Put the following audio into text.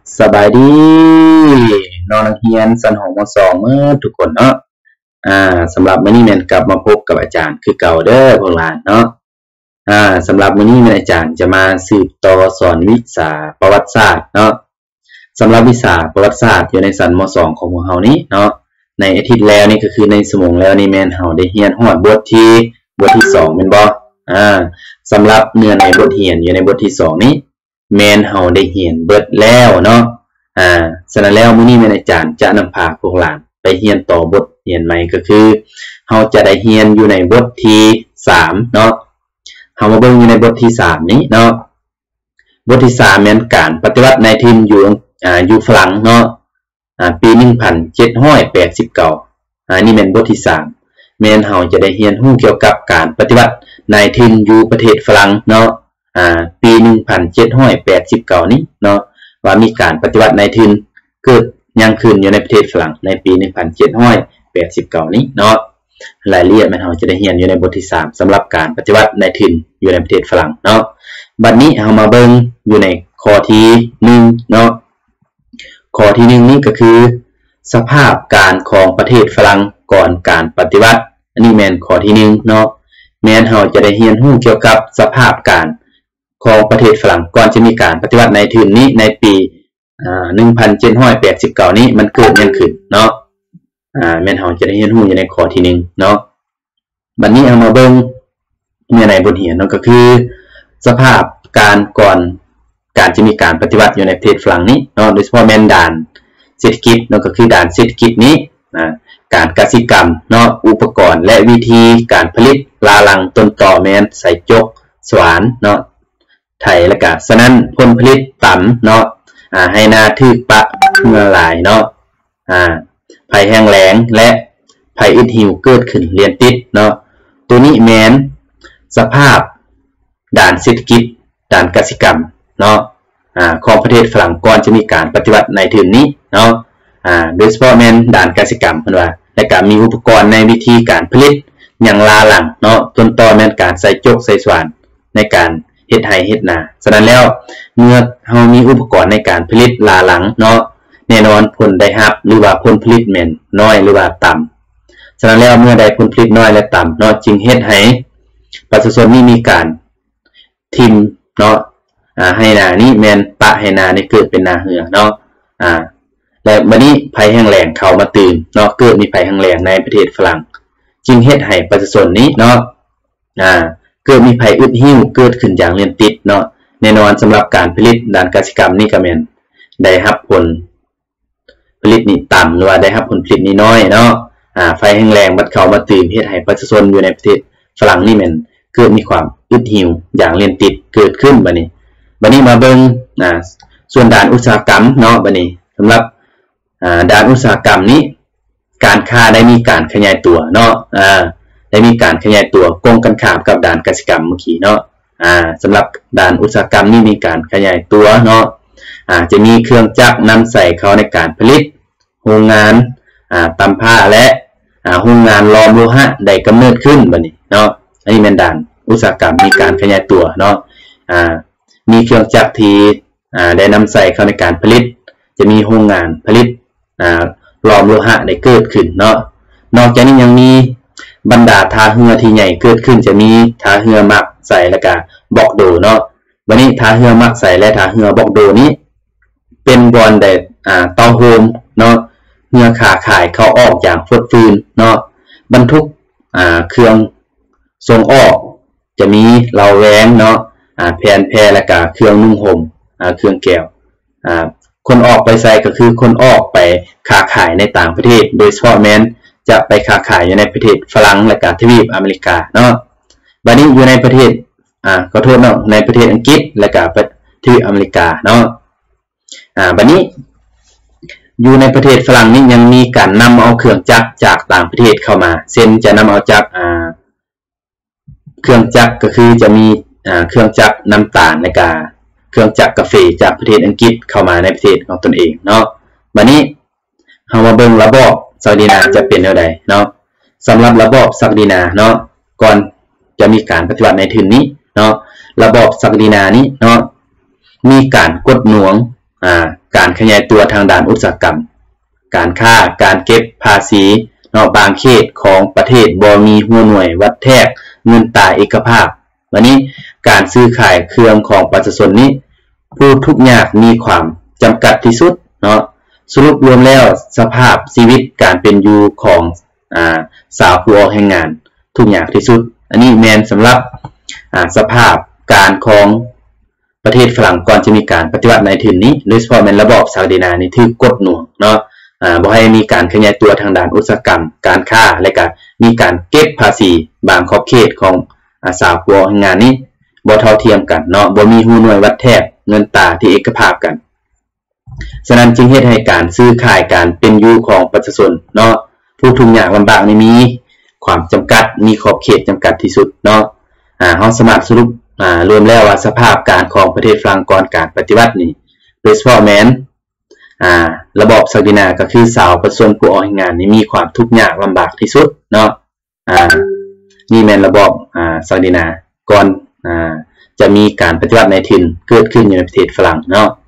สบายดีน้องนักเรียนชั้นหม.2เมื่อทุกคนเนาะสำหรับมื้อนี้แม่นกลับมาพบกับอาจารย์คือเก่าเด้อพวกหลานเนาะสำหรับมื้อนี้แม่นอาจารย์จะมาสืบต่อสอนวิชาประวัติศาสตร์เนาะสำหรับวิชาประวัติศาสตร์อยู่ในชั้นม.2 ของพวกเฮานี้เนาะในอาทิตย์แล้วนี่ก็คือในสมองแล้วนี่แม่นเฮาได้เรียนฮอดบทที่2แม่นบ่สำหรับเนื้อในบทเรียนอยู่ในบทที่2นี้แม่นเฮาได้เรียนเบิดแล้วเนาะฉะนั้นแล้วมื้อนี้แม่นอาจารย์จะนำพาพวกหลานไปเรียนต่อบทเรียนใหม่ก็คือเฮาจะได้เรียนอยู่ในบทที่3เนาะเฮามาเบิ่งอยู่ในบทที่3นี้เนาะบทที่3แม่นการปฏิวัติในถิ่นอยู่ฝรั่งเนาะปี1789นี่แม่นบทที่3แม่นเฮาจะได้เรียนรู้เกี่ยวกับการปฏิวัติในถิ่นอยู่ประเทศฝรั่งเนาะปี1789นี้เนาะว่ามีการปฏิวัติในถิ่นเกิดยังขึ้นอยู่ในประเทศฝรั่งในปี1789นี้เนาะรายละเอียดมันเฮาจะได้เรียนอยู่ในบทที่3สำหรับการปฏิวัติในถิ่นอยู่ในประเทศฝรั่งเนาะบัดนี้เฮามาเบิ่งอยู่ในข้อที่1เนาะข้อที่1นี้ก็คือสภาพการของประเทศฝรั่งก่อนการปฏิวัติอันนี้แม่นข้อที่1เนาะแม่นเฮาจะได้เรียนรู้เกี่ยวกับสภาพการของประเทศฝรั่งก่อนจะมีการปฏิวัติในถิ่นนี้ในปี1789นี้มันเกิดยังขึ้นเนาะแม่นเฮาจะได้เรียนรู้อยู่ในข้อที่1เนาะบัดนี้เอามาเบิ่งในบทเรียนเนาะก็คือสภาพการก่อนการจะมีการปฏิวัติอยู่ในประเทศฝรั่งนี้เนาะโดยเฉพาะแม่นด่านเศรษฐกิจเนาะก็คือด่านเศรษฐกิจนี้การกสิกรรมเนาะอุปกรณ์และวิธีการผลิตลาลังต้นตอแม่นใส่จกสวานเนาะไถและก็ฉะนั้นผลผลิตต่ำเนาะให้นาถึกปะเมื่อหลายเนาะภัยแห้งแล้งและภัยอึดหิวเกิดขึ้นเรียนติดเนาะตัวนี้แม้นสภาพด่านเศรษฐกิจด่านกสิกรรมเนาะของประเทศฝรั่งก่อนจะมีการปฏิวัติในถิ่นนี้เนาะโดยเฉพาะแม้นด่านกสิกรรมเพิ่นว่าและก็มีอุปกรณ์ในวิธีการผลิตอย่างลาหลังเนาะต้นตอแม่นการใส่จกใส่สว่านในการเฮ็ดไร่เฮ็ดนาฉะนั้นแล้วเมื่อเฮามีอุปกรณ์ในการผลิตลาหลังเนาะแน่นอนผลได้รับหรือว่าผลผลิตแม่นน้อยหรือว่าต่ำฉะนั้นแล้วเมื่อได้ผลผลิตน้อยและต่ำเนาะจึงเฮ็ดให้ประชาชนนี่มีการทิ่มเนาะให้นานี้แม่นปะให้นานี่เกิดเป็นนาเหือเนาะและบัดนี้ภัยแห้งแล้งเข้ามาตื่นเนาะเกิดมีภัยแห้งแล้งในประเทศฝรั่งจึงเฮ็ดให้ประชาชนนี้เนาะเกิดมีภัยอึดหิวเกิดขึ้นอย่างเรียนติดเนาะแน่นอนสำหรับการผลิตด้านกสิกรรมนี่ก็แม่นได้รับผลผลิตนี่ต่ำหรือว่าได้รับผลผลิตนี่น้อยเนาะไฟแห้งแล้งบัดเข้ามาตื่นเฮ็ดให้ประชาชนอยู่ในประเทศฝรั่งนี่แม่นเกิดมีความอึดหิวอย่างเรียนติดเกิดขึ้นบัดนี้มาเบิ่งส่วนด้านอุตสาหกรรมเนาะบัดนี้สำหรับด้านอุตสาหกรรมนี้การค้าได้มีการขยายตัวเนาะได้มีการขยายตัวกงกันข้ามกับด้านกสิกรรมเมื่อกี้เนาะสำหรับด้านอุตสาหกรรมนี่มีการขยายตัวเนาะจะมีเครื่องจักรนำใส่เข้าในการผลิตโรงงานตำผ้าและโรงงานหลอมโลหะได้กำเนิดขึ้นบัดนี้เนาะอันนี้เป็นด้านอุตสาหกรรมมีการขยายตัวเนาะมีเครื่องจักรที่ได้นำใส่เข้าในการผลิตจะมีโรงงานผลิตหลอมโลหะได้เกิดขึ้นเนาะนอกจากนี้ยังมีบรรดาท่าเรือที่ใหญ่เกิดขึ้นจะมีท่าเรือมักใส่และก็บอกโดเนาะวันนี้ท่าเรือมักใส่และท่าเรือบอกโดนี้เป็นบอนได้เตาโฮมเนาะเรือขาขายเข้าออกอย่างฟดฟืนเนาะบรรทุกเครื่องส่งออกจะมีเหลาแว้งเนาะแผ่นแพรและก็เครื่องนุ่งห่มเครื่องแก้วคนออกไปใส่ก็คือคนออกไปค้าขายในต่างประเทศโดยเฉพาะแม้นจะไปค้าขายอยู่ในประเทศฝรั่งและก็ทวีปอเมริกาเนาะบัดนี้อยู่ในประเทศขอโทษเนาะในประเทศอังกฤษและก็ทวีปอเมริกาเนาะบัดนี้อยู่ในประเทศฝรั่งนี่ยังมีการนำเอาเครื่องจักรจากต่างประเทศเข้ามาเช่นจะนำเอาจากเครื่องจักรก็คือจะมีเครื่องจักรน้ำตาลและก็เครื่องจักรกาแฟจากประเทศอังกฤษเข้ามาในประเทศของตนเองเนาะบัดนี้เฮามาเบิ่งระบอบศักดินาจะเป็นแนวใดเนาะสำหรับระบอบศักดินาเนาะก่อนจะมีการปฏิวัติในถิ่นนี้เนาะระบอบศักดินานี้เนาะมีการกดหน่วงการขยายตัวทางด้านอุตสาหกรรมการค้าการเก็บภาษีเนาะบางเขตของประเทศบ่มีหัวหน่วยวัดแทกเงินตราเอกภาพวันนี้การซื้อขายเครื่องของประชาชนนี้ผู้ทุกอย่างมีความจำกัดที่สุดเนาะสรุปรวมแล้วสภาพชีวิตการเป็นอยู่ของสาวผู้ออกแรงงานทุกอย่างที่สุดอันนี้แมนสำหรับสภาพการของประเทศฝรั่งก่อนจะมีการปฏิวัติในถิ่นนี้โดยเฉพาะแมนระบอบซาอุดินานี่ถือกดหน่วงเนาะบ่ให้มีการขยายตัวทางด้านอุตสาหกรรมการค้าและก็มีการเก็บภาษีบางขอบเขตของสาวผู้ออกแรงงานนี้บ่เท่าเทียมกันเนาะบ่มีหูหน่วยวัดแทกเงินตราที่เอกภาพกันฉะนั้นจึงเฮ็ดให้การซื้อขายการเป็นอยู่ของประชาชนเนาะผู้ทุกอย่างลำบากนี่มีความจำกัดมีขอบเขตจำกัดที่สุดเนาะเฮาสามารถสรุปรวมแล้วว่าสภาพการของประเทศฝรั่งก่อนการปฏิวัตินี่โดยเฉพาะแม้นระบอบซาอุดินาก็คือสาวประชาชนผู้ออกแรงงานนี่มีความทุกข์ยากลำบากที่สุดเนาะนี่แม่นระบอบซาอุดินาก่อนจะมีการปฏิวัติในถิ่นเกิดขึ้นอยู่ในประเทศฝรั่งเนาะ